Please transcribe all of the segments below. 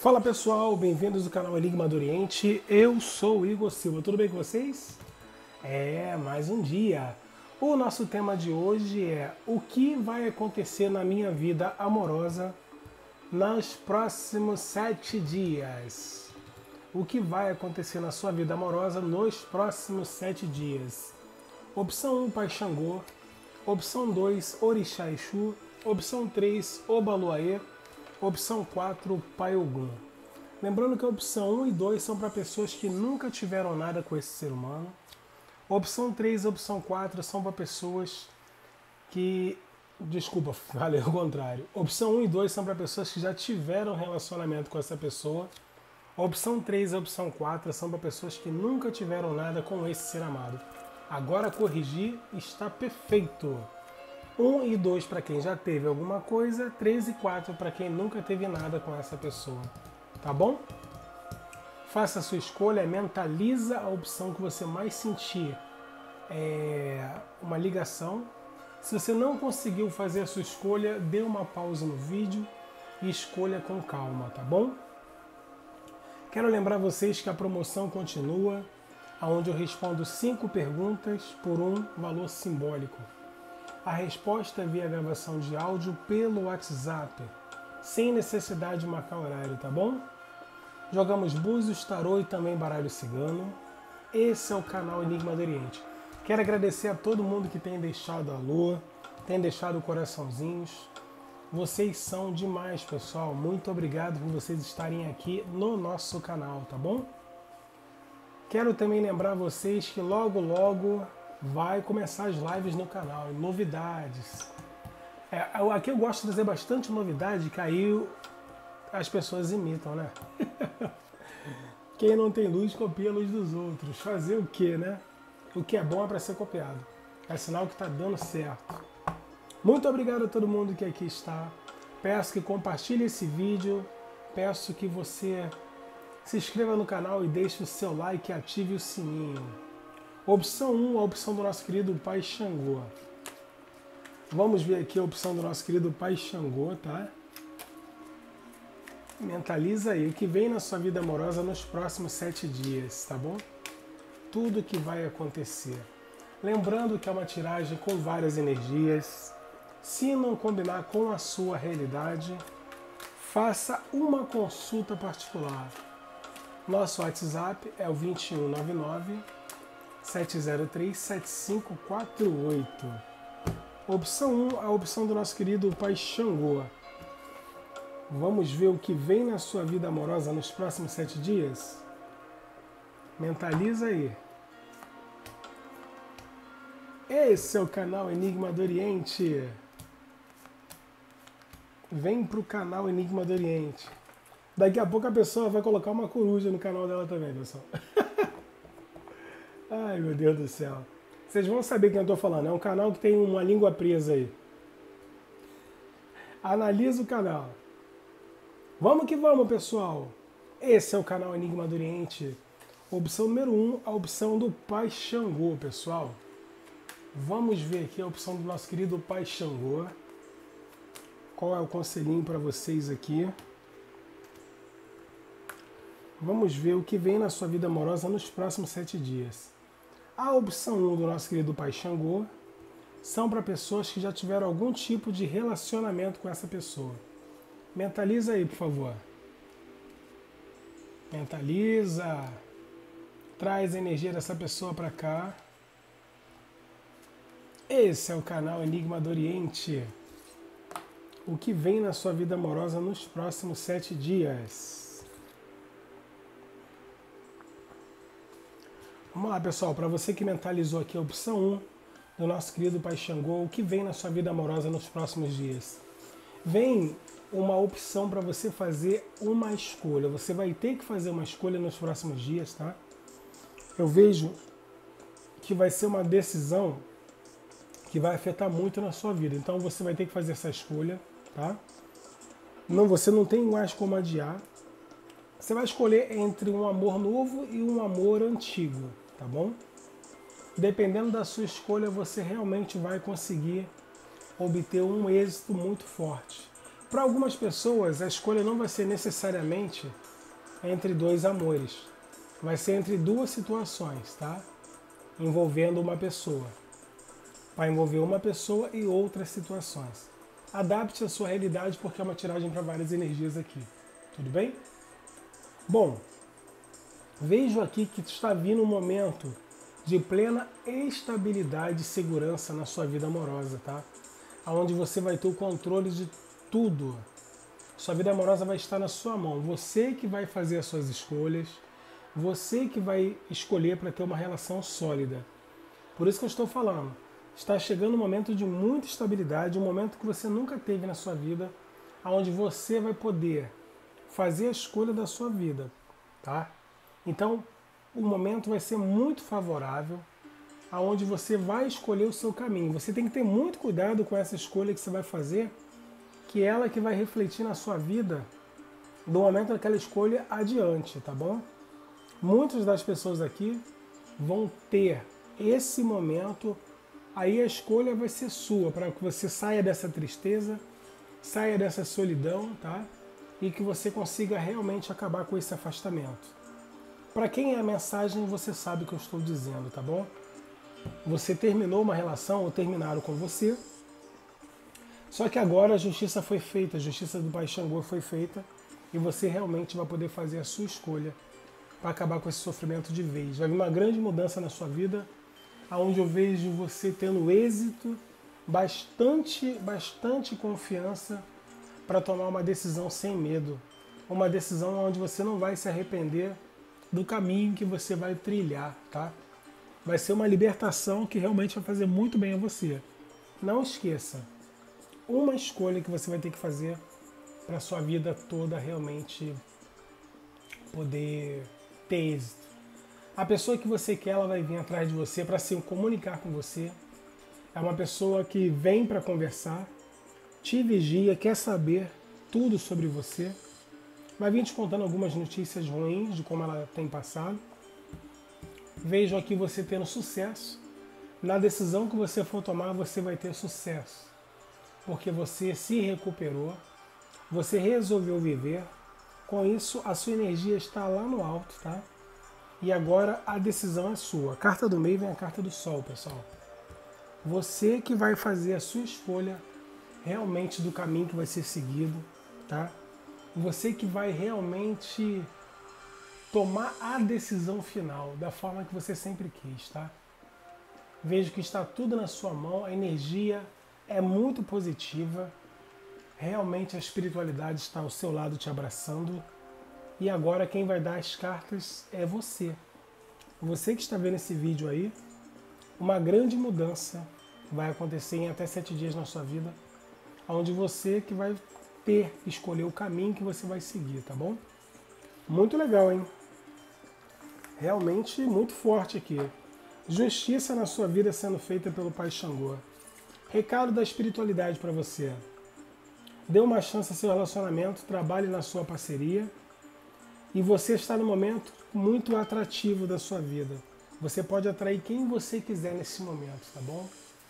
Fala pessoal, bem-vindos ao canal Enigma do Oriente. Eu sou o Igor Silva, tudo bem com vocês? Mais um dia. O nosso tema de hoje é o que vai acontecer na minha vida amorosa nos próximos 7 dias. O que vai acontecer na sua vida amorosa nos próximos 7 dias? Opção 1, Pai Xangô. Opção 2, Orixá Exu. Opção 3, Obaluayê. Opção 4, Pai Ogum. Lembrando que a opção 1 e 2 são para pessoas que nunca tiveram nada com esse ser humano. Opção 3 e opção 4 são para pessoas que... Desculpa, falei o contrário. Opção 1 e 2 são para pessoas que já tiveram relacionamento com essa pessoa. Opção 3 e opção 4 são para pessoas que nunca tiveram nada com esse ser amado. Agora corrigir está perfeito. 1 e 2 para quem já teve alguma coisa, 3 e 4 para quem nunca teve nada com essa pessoa. Tá bom? Faça a sua escolha, mentaliza a opção que você mais sentir uma ligação. Se você não conseguiu fazer a sua escolha, dê uma pausa no vídeo e escolha com calma, tá bom? Quero lembrar vocês que a promoção continua, onde eu respondo 5 perguntas por um valor simbólico. A resposta é via gravação de áudio pelo WhatsApp, sem necessidade de marcar horário, tá bom? Jogamos búzios, tarô e também baralho cigano. Esse é o canal Enigma do Oriente. Quero agradecer a todo mundo que tem deixado a lua, tem deixado coraçãozinhos. Vocês são demais, pessoal. Muito obrigado por vocês estarem aqui no nosso canal, tá bom? Quero também lembrar vocês que logo vai começar as lives no canal, novidades. Aqui eu gosto de trazer bastante novidade, que aí as pessoas imitam, né? Quem não tem luz, copia a luz dos outros. Fazer o quê, né? O que é bom é para ser copiado. É sinal que está dando certo. Muito obrigado a todo mundo que aqui está. Peço que compartilhe esse vídeo. Peço que você se inscreva no canal e deixe o seu like e ative o sininho. Opção 1, a opção do nosso querido Pai Xangô. Vamos ver aqui a opção do nosso querido Pai Xangô, tá? Mentaliza aí o que vem na sua vida amorosa nos próximos 7 dias, tá bom? Tudo que vai acontecer. Lembrando que é uma tiragem com várias energias. Se não combinar com a sua realidade, faça uma consulta particular. Nosso WhatsApp é o 2199 703 7548. Opção 1, a opção do nosso querido Pai Xangô. Vamos ver o que vem na sua vida amorosa nos próximos 7 dias? Mentaliza aí. Esse é o canal Enigma do Oriente. Vem pro canal Enigma do Oriente. Daqui a pouco a pessoa vai colocar uma coruja no canal dela também, pessoal. Ai, meu Deus do céu. Vocês vão saber quem eu estou falando. É um canal que tem uma língua presa aí. Analisa o canal. Vamos que vamos, pessoal. Esse é o canal Enigma do Oriente. Opção número 1, a opção do Pai Xangô, pessoal. Vamos ver aqui a opção do nosso querido Pai Xangô. Qual é o conselhinho para vocês aqui? Vamos ver o que vem na sua vida amorosa nos próximos 7 dias. A opção 1 do nosso querido Pai Xangô são para pessoas que já tiveram algum tipo de relacionamento com essa pessoa. Mentaliza aí, por favor. Mentaliza. Traz a energia dessa pessoa para cá. Esse é o canal Enigma do Oriente. O que vem na sua vida amorosa nos próximos 7 dias. Vamos lá, pessoal, para você que mentalizou aqui a opção 1 do nosso querido Pai Xangô, o que vem na sua vida amorosa nos próximos dias? Vem uma opção para você fazer uma escolha. Você vai ter que fazer uma escolha nos próximos dias, tá? Eu vejo que vai ser uma decisão que vai afetar muito na sua vida. Então você vai ter que fazer essa escolha, tá? Não, você não tem mais como adiar. Você vai escolher entre um amor novo e um amor antigo, tá bom? Dependendo da sua escolha, você realmente vai conseguir obter um êxito muito forte. Para algumas pessoas, a escolha não vai ser necessariamente entre dois amores. Vai ser entre duas situações, tá? Envolvendo uma pessoa. Vai envolver uma pessoa e outras situações. Adapte a sua realidade porque é uma tiragem para várias energias aqui. Tudo bem? Bom, vejo aqui que está vindo um momento de plena estabilidade e segurança na sua vida amorosa, tá? Onde você vai ter o controle de tudo. Sua vida amorosa vai estar na sua mão. Você que vai fazer as suas escolhas, você que vai escolher para ter uma relação sólida. Por isso que eu estou falando. Está chegando um momento de muita estabilidade, um momento que você nunca teve na sua vida, onde você vai poder fazer a escolha da sua vida, tá? Então, o momento vai ser muito favorável, aonde você vai escolher o seu caminho. Você tem que ter muito cuidado com essa escolha que você vai fazer, que é ela que vai refletir na sua vida do momento daquela escolha adiante, tá bom? Muitas das pessoas aqui vão ter esse momento, aí a escolha vai ser sua, para que você saia dessa tristeza, saia dessa solidão, tá? E que você consiga realmente acabar com esse afastamento. Para quem é a mensagem, você sabe o que eu estou dizendo, tá bom? Você terminou uma relação ou terminaram com você, só que agora a justiça foi feita, a justiça do Pai Xangô foi feita e você realmente vai poder fazer a sua escolha para acabar com esse sofrimento de vez. Vai vir uma grande mudança na sua vida, onde eu vejo você tendo êxito, bastante confiança para tomar uma decisão sem medo. Uma decisão onde você não vai se arrepender do caminho que você vai trilhar, tá? Vai ser uma libertação que realmente vai fazer muito bem a você. Não esqueça, uma escolha que você vai ter que fazer para a sua vida toda realmente poder ter êxito. A pessoa que você quer, ela vai vir atrás de você para se comunicar com você. É uma pessoa que vem para conversar, te vigia, quer saber tudo sobre você. Vai vir te contando algumas notícias ruins de como ela tem passado. Vejo aqui você tendo sucesso. Na decisão que você for tomar, você vai ter sucesso. Porque você se recuperou, você resolveu viver. Com isso, a sua energia está lá no alto, tá? E agora a decisão é sua. A carta do meio vem a carta do sol, pessoal. Você que vai fazer a sua escolha realmente do caminho que vai ser seguido, tá? Você que vai realmente tomar a decisão final da forma que você sempre quis, tá? Vejo que está tudo na sua mão, a energia é muito positiva, realmente a espiritualidade está ao seu lado te abraçando e agora quem vai dar as cartas é você. Você que está vendo esse vídeo aí, uma grande mudança vai acontecer em até 7 dias na sua vida, onde você que vai ter que escolher o caminho que você vai seguir, tá bom? Muito legal, hein? Realmente muito forte aqui. Justiça na sua vida sendo feita pelo Pai Xangô. Recado da espiritualidade para você. Dê uma chance ao seu relacionamento, trabalhe na sua parceria e você está no momento muito atrativo da sua vida. Você pode atrair quem você quiser nesse momento, tá bom?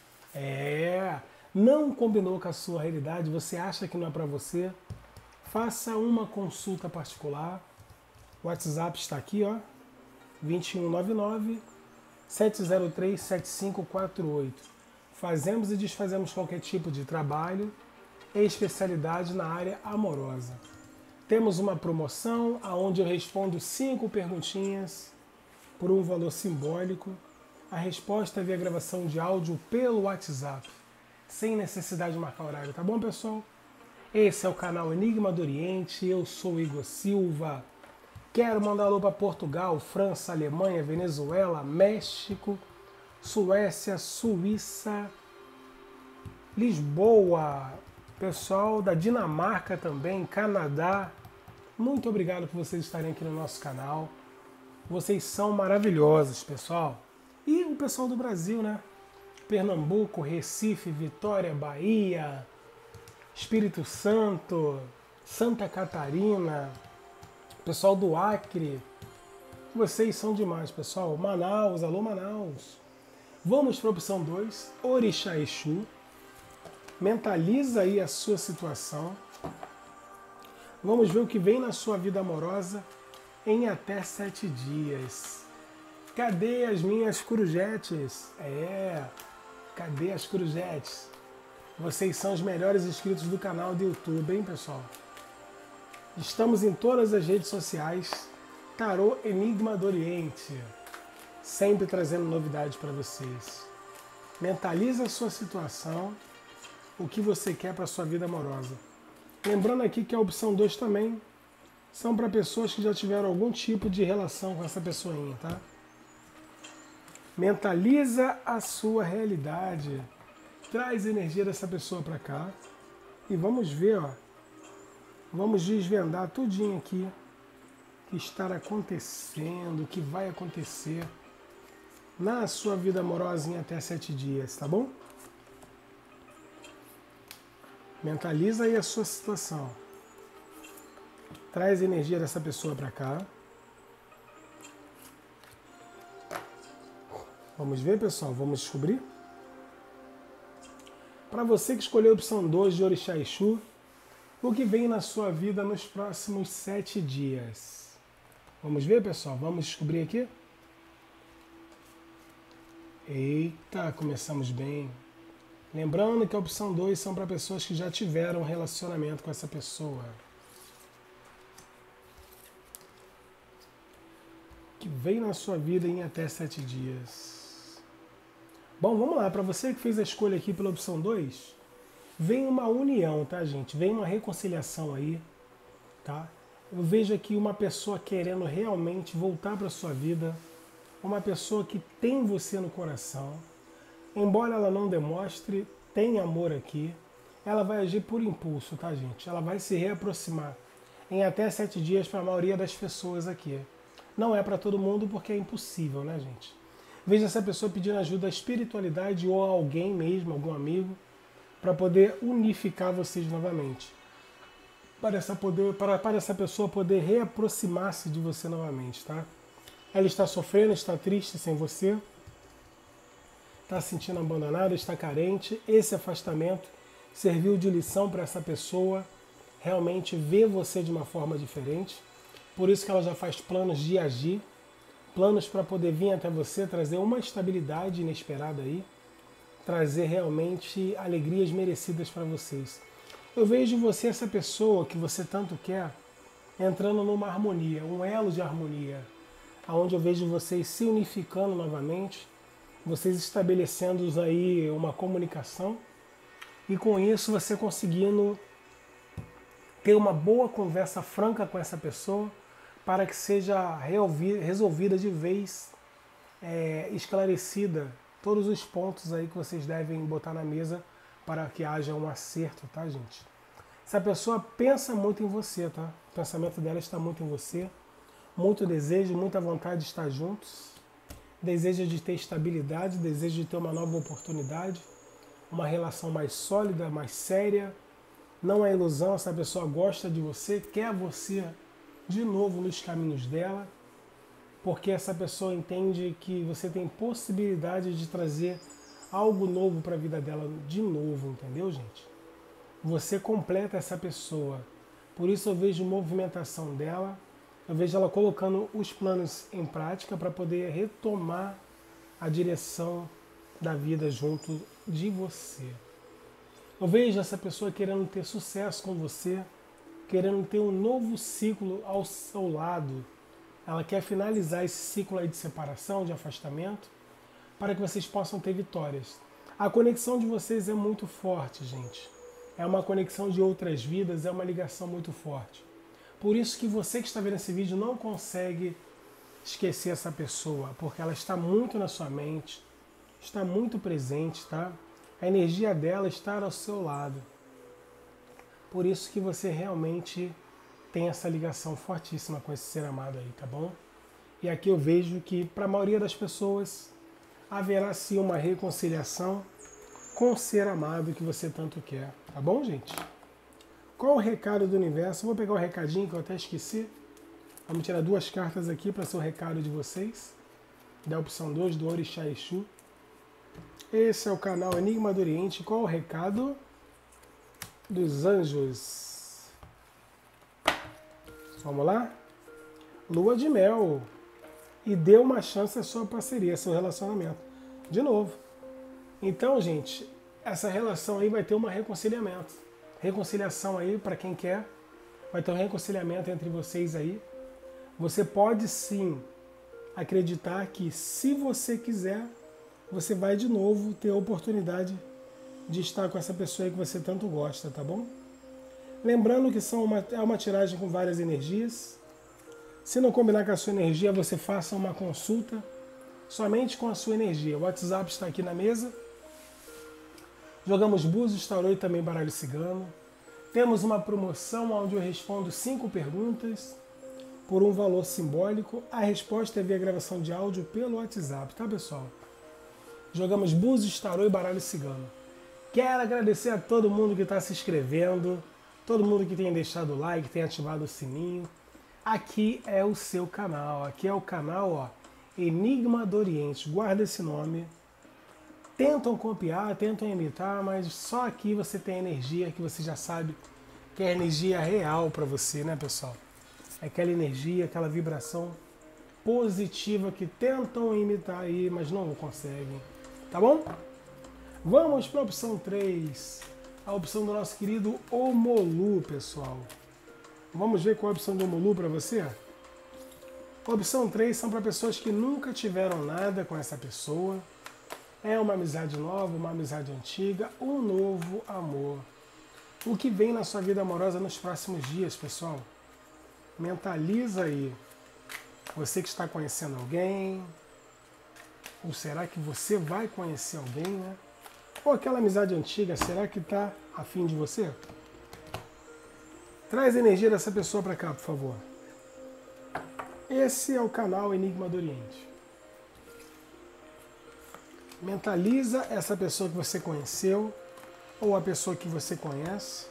Não combinou com a sua realidade, você acha que não é para você, faça uma consulta particular. O WhatsApp está aqui, ó, 2199 703 7548. Fazemos e desfazemos qualquer tipo de trabalho e especialidade na área amorosa. Temos uma promoção onde eu respondo 5 perguntinhas por um valor simbólico. A resposta é via gravação de áudio pelo WhatsApp, sem necessidade de marcar horário, tá bom, pessoal? Esse é o canal Enigma do Oriente, eu sou Igor Silva. Quero mandar alô para Portugal, França, Alemanha, Venezuela, México, Suécia, Suíça, Lisboa, pessoal da Dinamarca também, Canadá. Muito obrigado por vocês estarem aqui no nosso canal. Vocês são maravilhosos, pessoal. E o pessoal do Brasil, né? Pernambuco, Recife, Vitória, Bahia, Espírito Santo, Santa Catarina, pessoal do Acre. Vocês são demais, pessoal. Manaus, alô Manaus. Vamos para a opção 2, Orixá Exu. Mentaliza aí a sua situação. Vamos ver o que vem na sua vida amorosa em até 7 dias. Cadê as minhas corujetes? Cadê as corujetes? Vocês são os melhores inscritos do canal do YouTube, hein, pessoal? Estamos em todas as redes sociais. Tarô Enigma do Oriente. Sempre trazendo novidades para vocês. Mentaliza a sua situação, o que você quer para a sua vida amorosa. Lembrando aqui que a opção 2 também são para pessoas que já tiveram algum tipo de relação com essa pessoinha, tá? Mentaliza a sua realidade. Traz a energia dessa pessoa para cá. E vamos ver, ó. Vamos desvendar tudinho aqui que está acontecendo, o que vai acontecer na sua vida amorosa em até 7 dias, tá bom? Mentaliza aí a sua situação. Traz a energia dessa pessoa para cá. Vamos ver, pessoal? Vamos descobrir? Para você que escolheu a opção 2 de Orixá Exu, o que vem na sua vida nos próximos 7 dias? Vamos ver, pessoal? Vamos descobrir aqui? Eita, começamos bem. Lembrando que a opção 2 são para pessoas que já tiveram um relacionamento com essa pessoa. Que vem na sua vida em até 7 dias. Bom, vamos lá. Para você que fez a escolha aqui pela opção 2, vem uma união, tá, gente? Vem uma reconciliação aí, tá? Eu vejo aqui uma pessoa querendo realmente voltar para sua vida, uma pessoa que tem você no coração. Embora ela não demonstre, tem amor aqui. Ela vai agir por impulso, tá, gente? Ela vai se reaproximar em até 7 dias para a maioria das pessoas aqui. Não é para todo mundo porque é impossível, né, gente? Veja essa pessoa pedindo ajuda à espiritualidade ou a alguém mesmo, algum amigo, para poder unificar vocês novamente. Para essa pessoa poder reaproximar-se de você novamente, tá? Ela está sofrendo, está triste sem você, está se sentindo abandonada, está carente. Esse afastamento serviu de lição para essa pessoa realmente ver você de uma forma diferente. Por isso que ela já faz planos de agir, planos para poder vir até você, trazer uma estabilidade inesperada aí, trazer realmente alegrias merecidas para vocês. Eu vejo você, essa pessoa que você tanto quer, entrando numa harmonia, um elo de harmonia, onde eu vejo vocês se unificando novamente, vocês estabelecendo aí uma comunicação e com isso você conseguindo ter uma boa conversa franca com essa pessoa para que seja resolvida de vez, esclarecida todos os pontos aí que vocês devem botar na mesa para que haja um acerto, tá, gente? Essa pessoa pensa muito em você, tá? O pensamento dela está muito em você, muito desejo, muita vontade de estar juntos, desejo de ter estabilidade, desejo de ter uma nova oportunidade, uma relação mais sólida, mais séria. Não é ilusão, essa pessoa gosta de você, quer você de novo nos caminhos dela, porque essa pessoa entende que você tem possibilidade de trazer algo novo para a vida dela de novo, entendeu, gente? Você completa essa pessoa. Por isso eu vejo movimentação dela, eu vejo ela colocando os planos em prática para poder retomar a direção da vida junto de você. Eu vejo essa pessoa querendo ter sucesso com você, querendo ter um novo ciclo ao seu lado. Ela quer finalizar esse ciclo aí de separação, de afastamento, para que vocês possam ter vitórias. A conexão de vocês é muito forte, gente. É uma conexão de outras vidas, é uma ligação muito forte. Por isso que você que está vendo esse vídeo não consegue esquecer essa pessoa, porque ela está muito na sua mente, está muito presente, tá? A energia dela está ao seu lado. Por isso que você realmente tem essa ligação fortíssima com esse ser amado aí, tá bom? E aqui eu vejo que para a maioria das pessoas haverá sim uma reconciliação com o ser amado que você tanto quer, tá bom, gente? Qual o recado do universo? Vou pegar o recadinho que eu até esqueci. Vamos tirar 2 cartas aqui para ser o recado de vocês. Da opção 2 do Orixá Exu. Esse é o canal Enigma do Oriente. Qual o recado dos anjos? Vamos lá? Lua de mel. E dê uma chance à sua parceria, seu relacionamento. De novo. Então, gente, essa relação aí vai ter um reconciliamento. Reconciliação aí, para quem quer, vai ter um reconciliamento entre vocês aí. Você pode sim acreditar que, se você quiser, você vai de novo ter a oportunidade de estar com essa pessoa aí que você tanto gosta, tá bom? Lembrando que é uma tiragem com várias energias. Se não combinar com a sua energia, você faça uma consulta somente com a sua energia. O WhatsApp está aqui na mesa. Jogamos búzios, tarô e também baralho cigano. Temos uma promoção onde eu respondo 5 perguntas por um valor simbólico. A resposta é via gravação de áudio pelo WhatsApp, tá, pessoal? Jogamos búzios, tarô e baralho cigano. Quero agradecer a todo mundo que está se inscrevendo, todo mundo que tem deixado o like, tem ativado o sininho. Aqui é o seu canal, aqui é o canal, ó, Enigma do Oriente. Guarda esse nome. Tentam copiar, tentam imitar, mas só aqui você tem energia que você já sabe que é energia real para você, né, pessoal? É aquela energia, aquela vibração positiva que tentam imitar aí, mas não conseguem. Tá bom? Vamos para a opção 3. A opção do nosso querido Omolu, pessoal. Vamos ver qual é a opção do Omolu para você? A opção 3 são para pessoas que nunca tiveram nada com essa pessoa. É uma amizade nova, uma amizade antiga, um novo amor. O que vem na sua vida amorosa nos próximos dias, pessoal? Mentaliza aí. Você que está conhecendo alguém, ou será que você vai conhecer alguém, né? Ou aquela amizade antiga, será que está afim de você? Traz a energia dessa pessoa para cá, por favor. Esse é o canal Enigma do Oriente. Mentaliza essa pessoa que você conheceu, ou a pessoa que você conhece,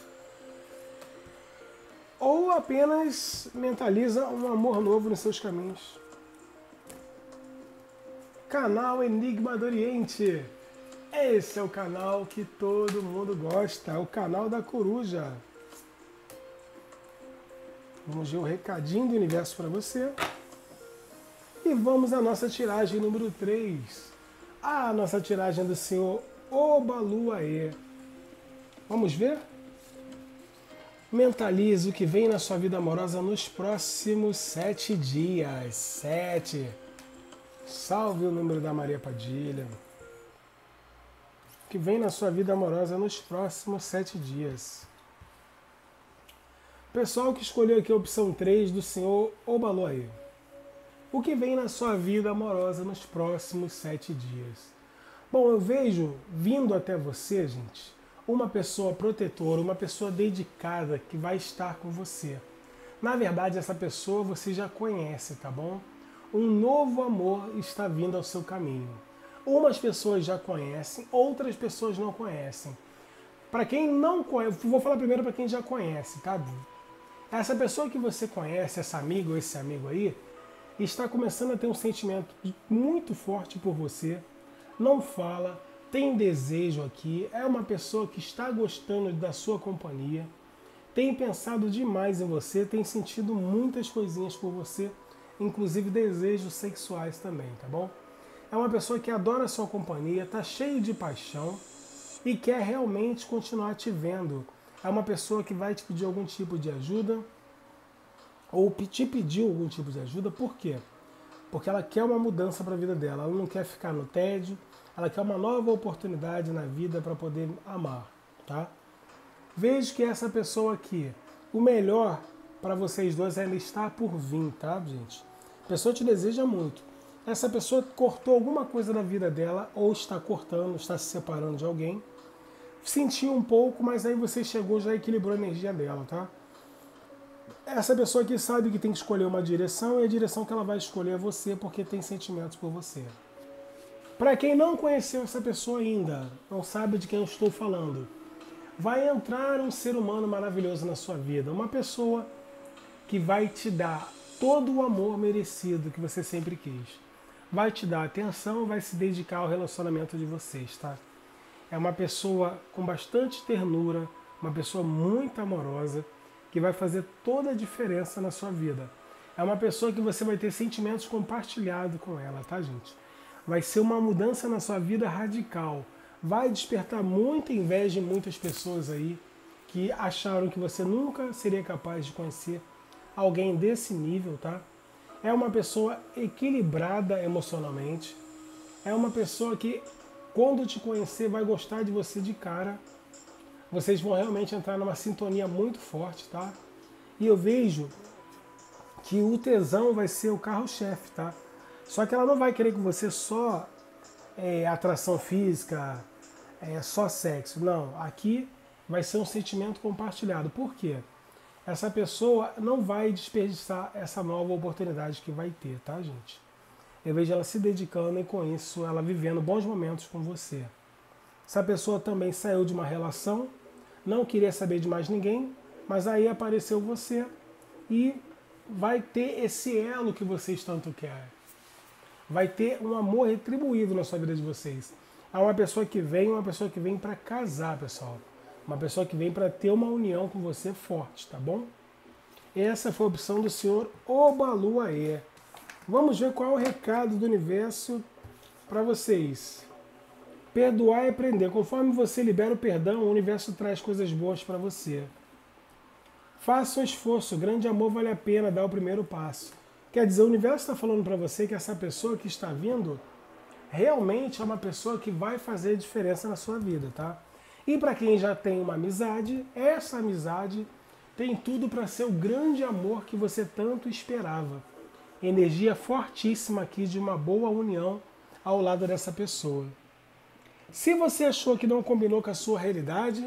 ou apenas mentaliza um amor novo nos seus caminhos. Canal Enigma do Oriente. Esse é o canal que todo mundo gosta, é o canal da coruja. Vamos ver o recadinho do universo para você. E vamos à nossa tiragem número 3. A nossa tiragem do senhor Obaluaê. Vamos ver? Mentalize o que vem na sua vida amorosa nos próximos 7 dias. 7. Salve o número da Maria Padilha. O que vem na sua vida amorosa nos próximos 7 dias. Pessoal que escolheu aqui a opção 3 do senhor Obaluaê. O que vem na sua vida amorosa nos próximos 7 dias? Bom, eu vejo vindo até você, gente, uma pessoa protetora, uma pessoa dedicada que vai estar com você. Na verdade, essa pessoa você já conhece, tá bom? Um novo amor está vindo ao seu caminho. Umas pessoas já conhecem, outras pessoas não conhecem. Para quem não conhece, vou falar primeiro para quem já conhece, tá? Essa pessoa que você conhece, essa amiga ou esse amigo aí, está começando a ter um sentimento muito forte por você, não fala, tem desejo aqui, é uma pessoa que está gostando da sua companhia, tem pensado demais em você, tem sentido muitas coisinhas por você, inclusive desejos sexuais também, tá bom? É uma pessoa que adora a sua companhia, está cheio de paixão e quer realmente continuar te vendo. É uma pessoa que vai te pedir algum tipo de ajuda, ou te pediu algum tipo de ajuda, por quê? Porque ela quer uma mudança para a vida dela, ela não quer ficar no tédio, ela quer uma nova oportunidade na vida para poder amar, tá? Vejo que essa pessoa aqui, o melhor para vocês dois ela está por vir, tá, gente? A pessoa te deseja muito. Essa pessoa cortou alguma coisa na vida dela, ou está cortando, está se separando de alguém, sentiu um pouco, mas aí você chegou, já equilibrou a energia dela, tá? Essa pessoa aqui sabe que tem que escolher uma direção e a direção que ela vai escolher é você porque tem sentimentos por você. Para quem não conheceu essa pessoa ainda, não sabe de quem eu estou falando, vai entrar um ser humano maravilhoso na sua vida, uma pessoa que vai te dar todo o amor merecido que você sempre quis. Vai te dar atenção, vai se dedicar ao relacionamento de vocês, tá? É uma pessoa com bastante ternura, uma pessoa muito amorosa, que vai fazer toda a diferença na sua vida. É uma pessoa que você vai ter sentimentos compartilhados com ela, tá, gente? Vai ser uma mudança na sua vida radical. Vai despertar muita inveja em muitas pessoas aí que acharam que você nunca seria capaz de conhecer alguém desse nível, tá? É uma pessoa equilibrada emocionalmente. É uma pessoa que, quando te conhecer, vai gostar de você de cara. Vocês vão realmente entrar numa sintonia muito forte, tá? E eu vejo que o tesão vai ser o carro-chefe, tá? Só que ela não vai querer com você só atração física, só sexo. Não, aqui vai ser um sentimento compartilhado. Por quê? Essa pessoa não vai desperdiçar essa nova oportunidade que vai ter, tá, gente? Eu vejo ela se dedicando e com isso ela vivendo bons momentos com você. Essa pessoa também saiu de uma relação, não queria saber de mais ninguém, mas aí apareceu você e vai ter esse elo que vocês tanto querem. Vai ter um amor retribuído na sua vida de vocês. É uma pessoa que vem para casar, pessoal. Uma pessoa que vem para ter uma união com você forte, tá bom? Essa foi a opção do senhor Obaluaê. Vamos ver qual é o recado do universo para vocês. Perdoar e aprender. Conforme você libera o perdão, o universo traz coisas boas para você. Faça um esforço. Grande amor vale a pena dar o primeiro passo. Quer dizer, o universo está falando para você que essa pessoa que está vindo realmente é uma pessoa que vai fazer diferença na sua vida, tá? E para quem já tem uma amizade, essa amizade tem tudo para ser o grande amor que você tanto esperava. Energia fortíssima aqui de uma boa união ao lado dessa pessoa. Se você achou que não combinou com a sua realidade,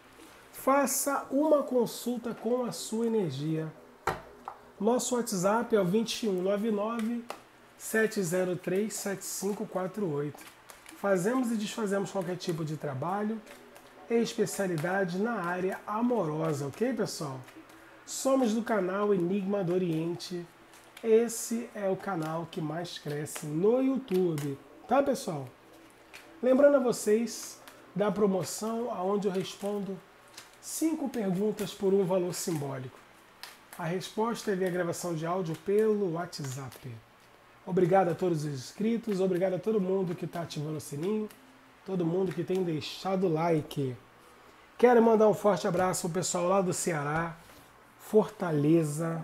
faça uma consulta com a sua energia. Nosso WhatsApp é o 2199 703 7548. Fazemos e desfazemos qualquer tipo de trabalho e especialidade na área amorosa, ok, pessoal? Somos do canal Enigma do Oriente. Esse é o canal que mais cresce no YouTube, tá, pessoal? Lembrando a vocês da promoção onde eu respondo 5 perguntas por um valor simbólico. A resposta é via gravação de áudio pelo WhatsApp. Obrigado a todos os inscritos, obrigado a todo mundo que está ativando o sininho, todo mundo que tem deixado o like. Quero mandar um forte abraço ao pessoal lá do Ceará, Fortaleza,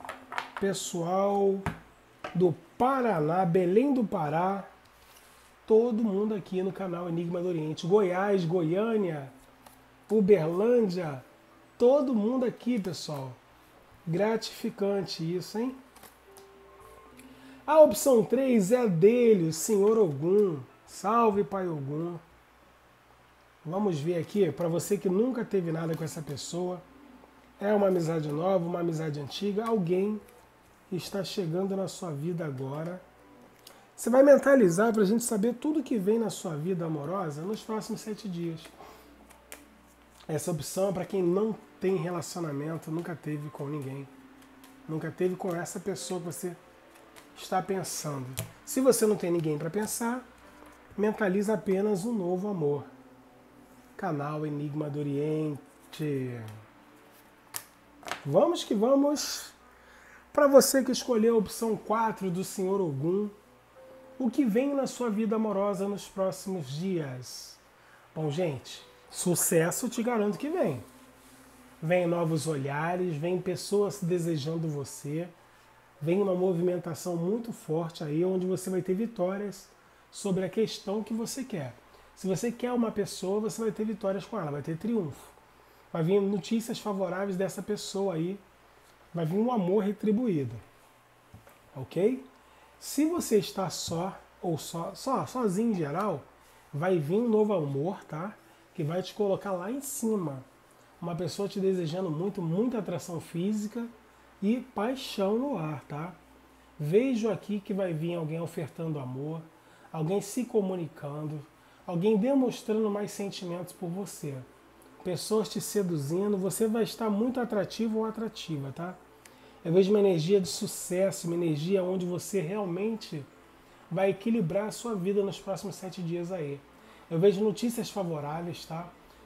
pessoal do Paraná, Belém do Pará, todo mundo aqui no canal Enigma do Oriente, Goiás, Goiânia, Uberlândia, todo mundo aqui, pessoal. Gratificante isso, hein? A opção 3 é a dele, o Senhor Ogum. Salve, Pai Ogum. Vamos ver aqui, para você que nunca teve nada com essa pessoa, é uma amizade nova, uma amizade antiga, alguém está chegando na sua vida agora. Você vai mentalizar para a gente saber tudo que vem na sua vida amorosa nos próximos 7 dias. Essa opção é para quem não tem relacionamento, nunca teve com ninguém. Nunca teve com essa pessoa que você está pensando. Se você não tem ninguém para pensar, mentaliza apenas um novo amor. Canal Enigma do Oriente. Vamos que vamos. Para você que escolheu a opção 4 do Senhor Ogum, o que vem na sua vida amorosa nos próximos dias? Bom, gente, sucesso te garanto que vem. Vem novos olhares, vem pessoas desejando você, vem uma movimentação muito forte aí, onde você vai ter vitórias sobre a questão que você quer. Se você quer uma pessoa, você vai ter vitórias com ela, vai ter triunfo. Vai vir notícias favoráveis dessa pessoa aí, vai vir um amor retribuído. Ok? Se você está só, ou sozinho em geral, vai vir um novo amor, tá? Que vai te colocar lá em cima. Uma pessoa te desejando muito, muita atração física e paixão no ar, tá? Vejo aqui que vai vir alguém ofertando amor, alguém se comunicando, alguém demonstrando mais sentimentos por você. Pessoas te seduzindo, você vai estar muito atrativo ou atrativa, tá? Eu vejo uma energia de sucesso, uma energia onde você realmente vai equilibrar a sua vida nos próximos 7 dias aí. Eu vejo notícias favoráveis, tá?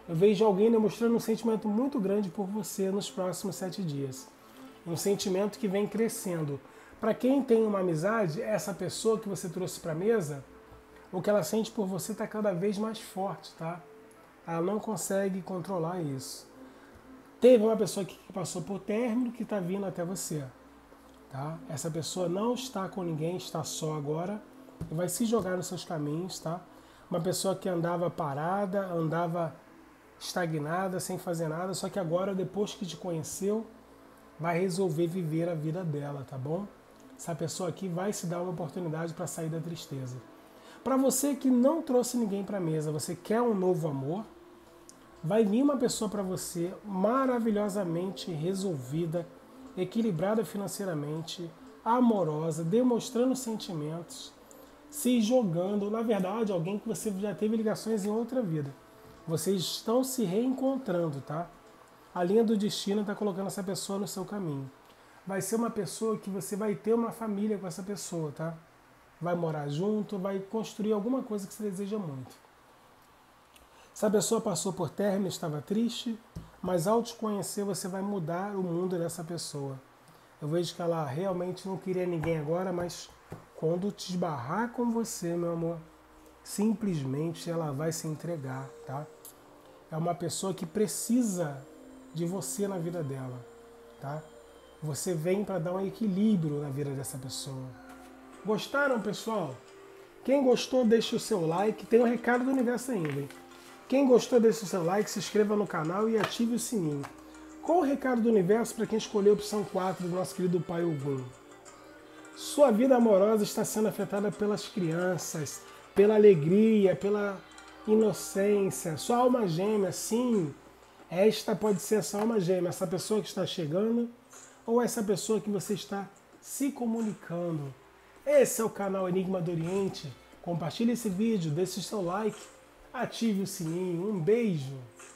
Eu vejo alguém demonstrando um sentimento muito grande por você nos próximos 7 dias. Um sentimento que vem crescendo. Para quem tem uma amizade, essa pessoa que você trouxe para a mesa, o que ela sente por você está cada vez mais forte, tá? Ela não consegue controlar isso. Teve uma pessoa que passou por término que está vindo até você, tá? Essa pessoa não está com ninguém, está só agora e vai se jogar nos seus caminhos, tá? Uma pessoa que andava parada, andava estagnada, sem fazer nada, só que agora, depois que te conheceu, vai resolver viver a vida dela, tá bom? Essa pessoa aqui vai se dar uma oportunidade para sair da tristeza. Para você que não trouxe ninguém para a mesa, você quer um novo amor, vai vir uma pessoa para você maravilhosamente resolvida, equilibrada financeiramente, amorosa, demonstrando sentimentos, se jogando, na verdade, alguém que você já teve ligações em outra vida. Vocês estão se reencontrando, tá? A linha do destino está colocando essa pessoa no seu caminho. Vai ser uma pessoa que você vai ter uma família com essa pessoa, tá? Vai morar junto, vai construir alguma coisa que você deseja muito. Essa pessoa passou por término, estava triste, mas ao te conhecer você vai mudar o mundo dessa pessoa. Eu vejo que ela realmente não queria ninguém agora, mas quando te esbarrar com você, meu amor, simplesmente ela vai se entregar, tá? É uma pessoa que precisa de você na vida dela, tá? Você vem para dar um equilíbrio na vida dessa pessoa. Gostaram, pessoal? Quem gostou, deixa o seu like. Tem um recado do universo ainda, hein? Quem gostou, deixa o seu like, se inscreva no canal e ative o sininho. Qual o recado do universo para quem escolheu a opção 4 do nosso querido Pai Ogum? Sua vida amorosa está sendo afetada pelas crianças, pela alegria, pela inocência. Sua alma gêmea, sim. Esta pode ser a sua alma gêmea, essa pessoa que está chegando ou essa pessoa que você está se comunicando. Esse é o canal Enigma do Oriente. Compartilhe esse vídeo, deixe o seu like, ative o sininho. Um beijo!